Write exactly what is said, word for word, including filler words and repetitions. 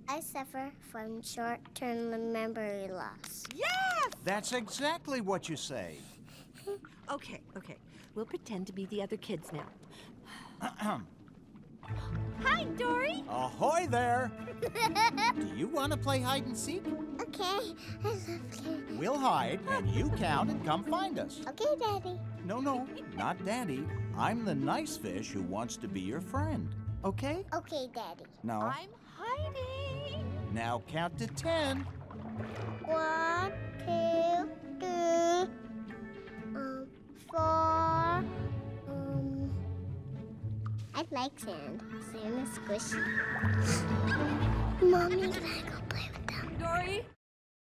I suffer from short-term memory loss. Yes! That's exactly what you say. Okay, okay. We'll pretend to be the other kids now. Hi, Dory. Ahoy there! Do you want to play hide and seek? Okay. I love playing. We'll hide, and you count and come find us. Okay, Daddy. No, no, not Daddy. I'm the nice fish who wants to be your friend. Okay? Okay, Daddy. Now, I'm hiding. now count to ten. One, two, three, um, four. Um, I like sand. Sand is squishy. Mommy, can I go play with them? Dory?